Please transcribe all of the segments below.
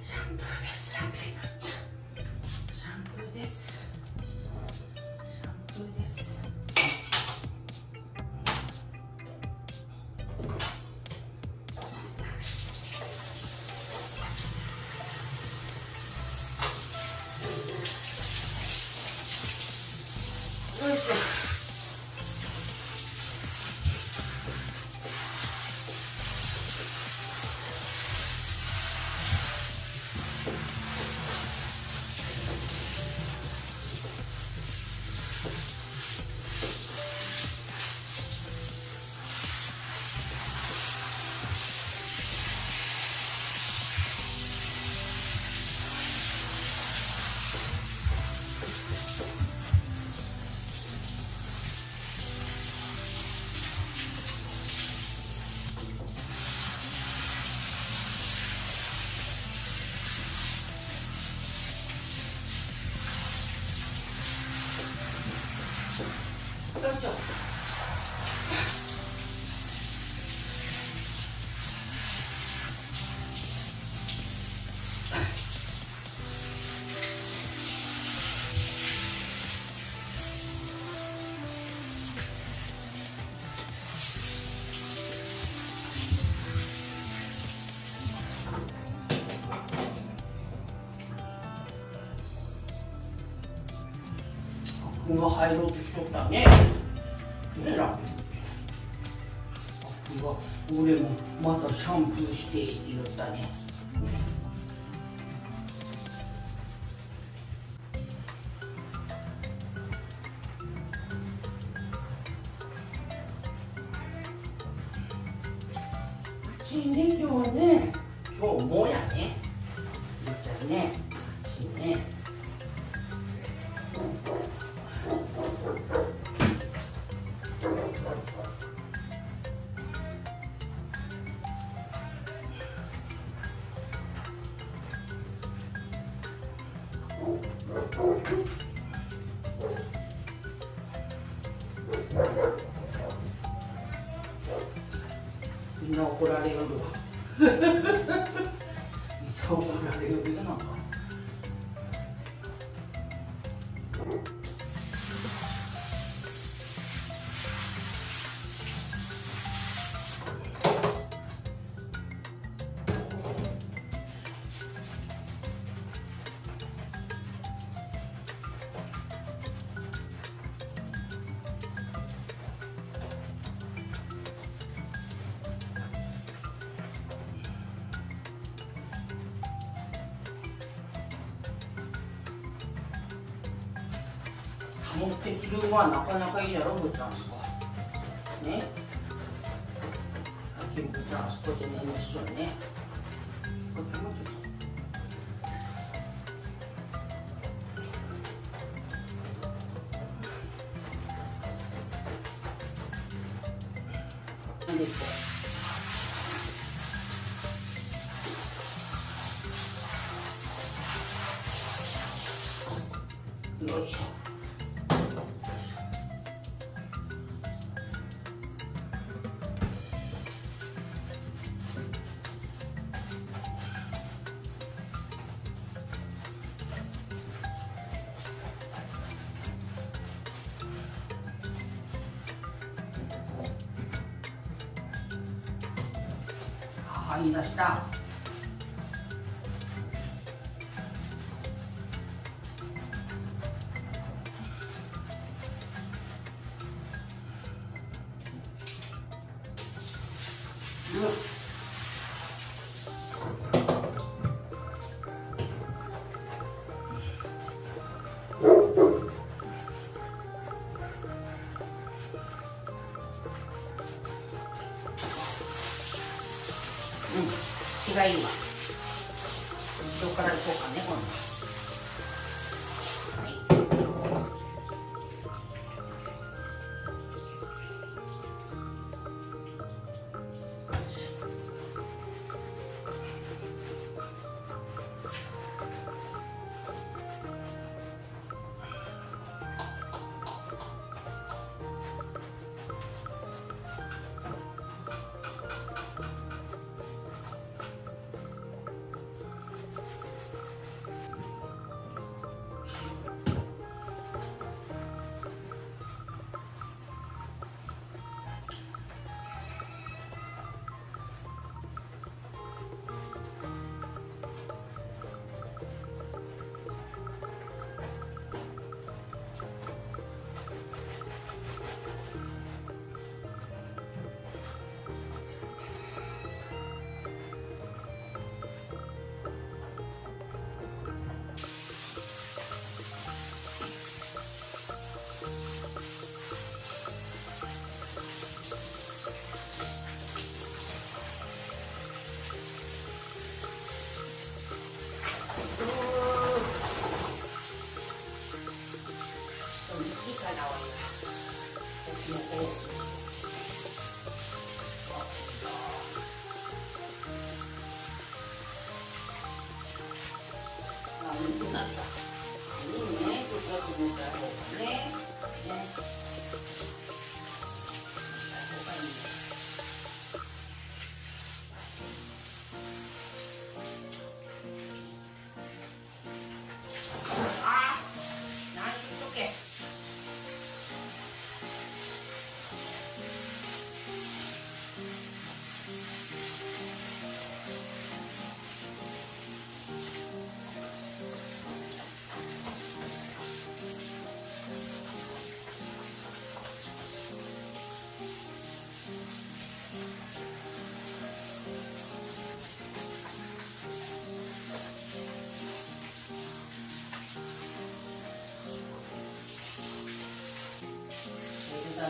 シャンプーです。ラッピーグッズシャンプーです。シャンプーです。よいしょ。よいしょ。ここが入ろうとしとったね。ね、ラッピー。俺もまたシャンプーしてって言ったね。うちね、今日はね、今日もやね。言ったね。ね。みんな怒られよるわ。みんな怒られよるやなんか。持ってきるのはなかなかいいやろ、ぶっちゃんすこね。ぶっちゃんあそこでね、一緒にね。こっちもちょっと。よいしょ。言い出した。気がいいわ。後ろから行こうかね、今度。はい。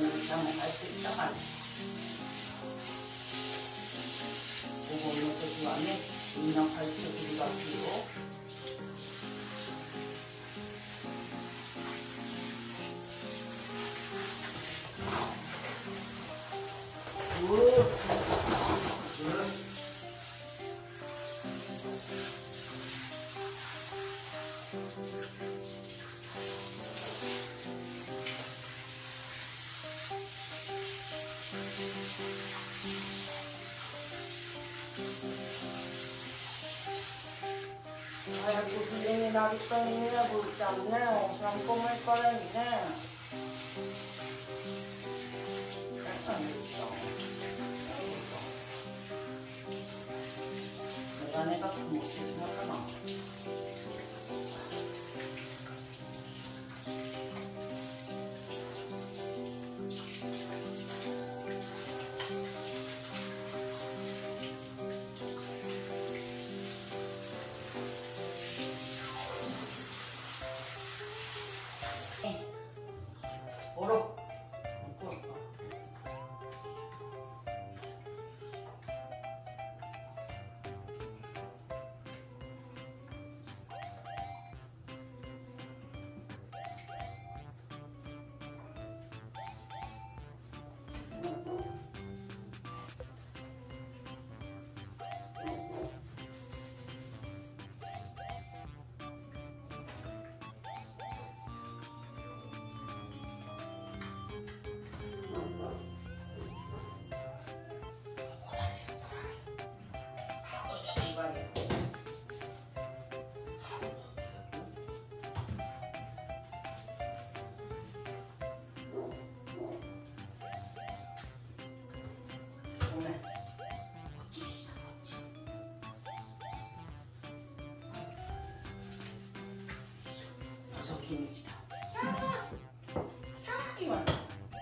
の歌も入ってきたから、お盆の時はね、みんな帰ってくるらしいよ。早くきれいになりたいね、ぶーちゃんね。お散歩も行かないね。メガネが曇ってしまったな。おろ。覗きに来た。今の。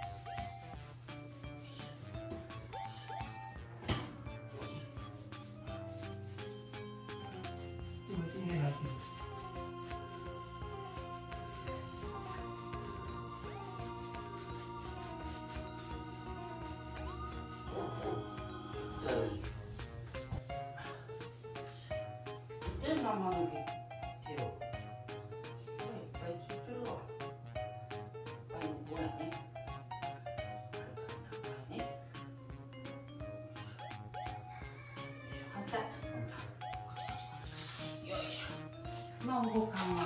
で、ママの手を。まあ、動かんわ。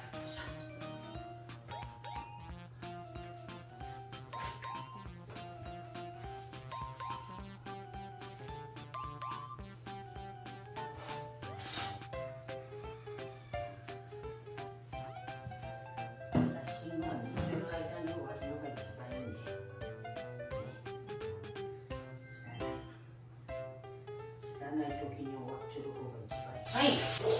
ない時に終わっちゃう方が一番いい。はい。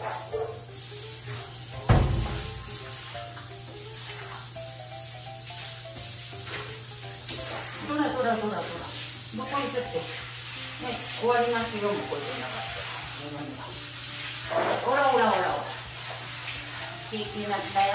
どらどらどらどら。どこに行って。ね、終わりますよ、もうこれでなかった。ほらほらほらほら。ケーキになったよ。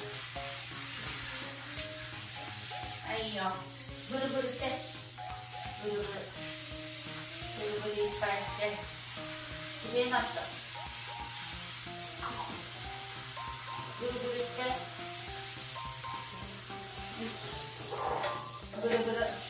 いいよ。ブルブルして。 ぐるぐるぐるぐるいっぱいしてきれいになった。ぐるぐるしてぐるぐる